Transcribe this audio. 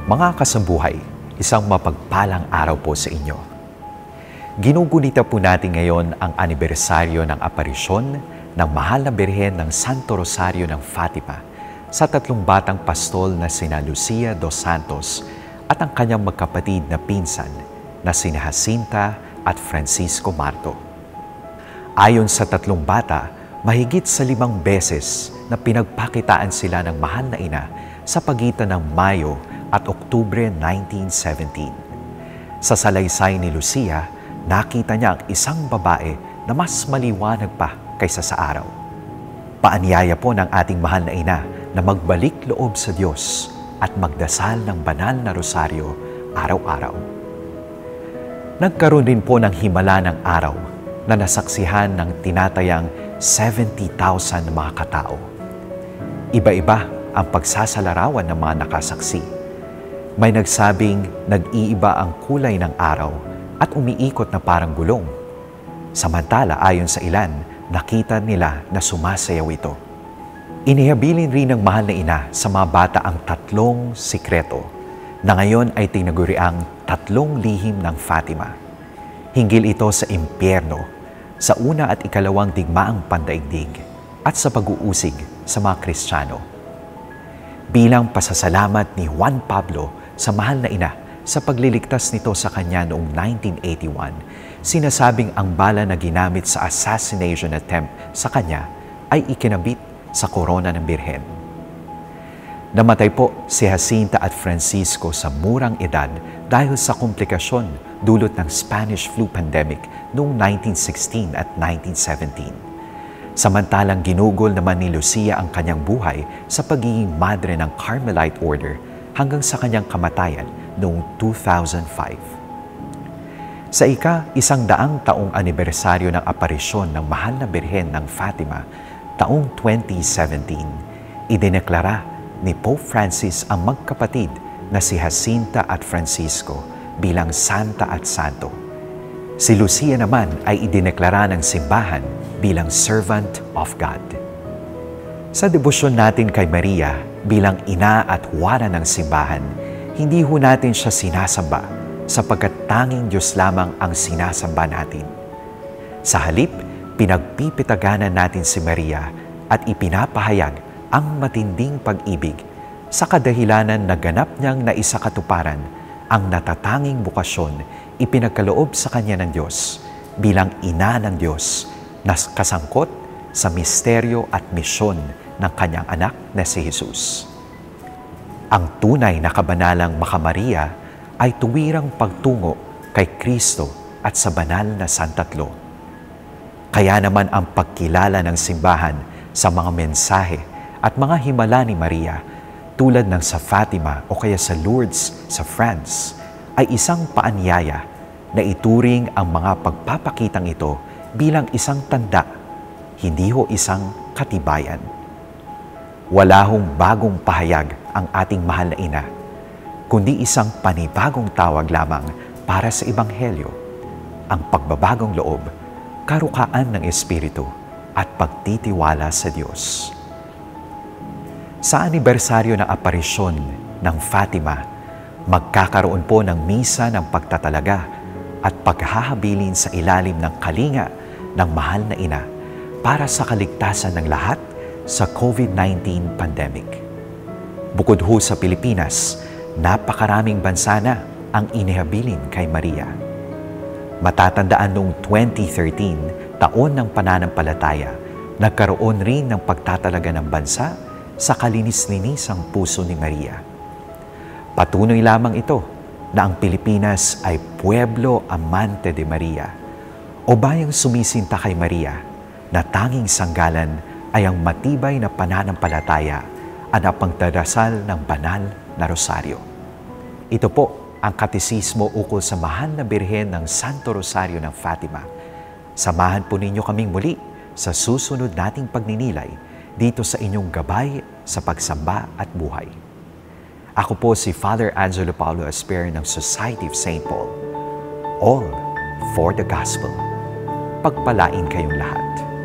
Mga kasambuhay, isang mapagpalang araw po sa inyo. Ginugunita po natin ngayon ang anibersaryo ng aparisyon ng Mahal na Birhen ng Santo Rosario ng Fatima sa tatlong batang pastol na sina Lucia dos Santos at ang kanyang magkapatid na pinsan na sina Jacinta at Francisco Marto. Ayon sa tatlong bata, mahigit sa 5 beses na pinagpakitaan sila ng Mahal na Ina sa pagitan ng Mayo at Oktubre 1917. Sa salaysay ni Lucia, nakita niya ang isang babae na mas maliwanag pa kaysa sa araw. Paanyaya po ng ating Mahal na Ina na magbalik loob sa Diyos at magdasal ng banal na rosaryo araw-araw. Nagkaroon din po ng himala ng araw na nasaksihan ng tinatayang 70,000 na mga katao. Iba-iba ang pagsasalarawan ng mga nakasaksi. May nagsabing nag-iiba ang kulay ng araw at umiikot na parang gulong. Samantala, ayon sa ilan, nakita nila na sumasayaw ito. Inihabilin rin ng Mahal na Ina sa mga bata ang 3 sikreto na ngayon ay tinaguriang 3 lihim ng Fatima. Hinggil ito sa impyerno, sa una at ikalawang digmaang pandaigdig at sa pag-uusig sa mga Kristiyano. Bilang pasasalamat ni Juan Pablo sa Mahal na Ina sa pagliligtas nito sa kanya noong 1981, sinasabing ang bala na ginamit sa assassination attempt sa kanya ay ikinabit sa korona ng Birhen. Namatay po si Jacinta at Francisco sa murang edad dahil sa komplikasyon dulot ng Spanish flu pandemic noong 1916 at 1917. Samantalang ginugol naman ni Lucia ang kanyang buhay sa pagiging madre ng Carmelite Order hanggang sa kanyang kamatayan noong 2005. Sa ika-100 taong anibersaryo ng aparisyon ng Mahal na Birhen ng Fatima, taong 2017, idineklara ni Pope Francis ang magkapatid na si Jacinta at Francisco bilang Santa at Santo. Si Lucia naman ay idineklara ng simbahan bilang Servant of God. Sa debosyon natin kay Maria bilang ina at wara ng simbahan, hindi ho natin siya sinasamba sapagkat tanging Diyos lamang ang sinasamba natin. Sa halip, pinagpipitaganan natin si Maria at ipinapahayag ang matinding pag-ibig sa kadahilanan na ganap niyang naisakatuparan ang natatanging bukasyon ipinagkaloob sa kanya ng Diyos bilang ina ng Diyos na kasangkot sa misteryo at misyon ng kanyang anak na si Jesus. Ang tunay na kabanalang Makamaria ay tuwirang pagtungo kay Kristo at sa banal na Santatlo. Kaya naman ang pagkilala ng simbahan sa mga mensahe at mga himala ni Maria tulad ng sa Fatima o kaya sa Lourdes sa France ay isang paanyaya na ituring ang mga pagpapakitang ito bilang isang tanda, hindi ho isang katibayan. Wala hong bagong pahayag ang ating Mahal na Ina, kundi isang panibagong tawag lamang para sa Ebanghelyo, ang pagbabagong loob, karukaan ng Espiritu at pagtitiwala sa Diyos. Sa anibersaryo ng aparisyon ng Fatima, magkakaroon po ng misa ng pagtatalaga at paghahabilin sa ilalim ng kalinga ng Mahal na Ina para sa kaligtasan ng lahat sa COVID-19 pandemic. Bukod ho sa Pilipinas, napakaraming bansa na ang inihabilin kay Maria. Matatandaan noong 2013, taon ng pananampalataya, nagkaroon rin ng pagtatalaga ng bansa sa kalinis-linisang puso ni Maria. Patunay lamang ito na ang Pilipinas ay Pueblo Amante de Maria o bayang sumisinta kay Maria na tanging sanggalan ay ang matibay na pananampalataya at ang pagdarasal ng banal na rosaryo. Ito po ang katesismo ukol sa Mahal na Birhen ng Santo Rosario ng Fatima. Samahan po ninyo kaming muli sa susunod nating pagninilay dito sa inyong gabay sa pagsamba at buhay. Ako po si Father Angelo Paulo Asper ng Society of St. Paul. All for the Gospel. Pagpalain kayong lahat.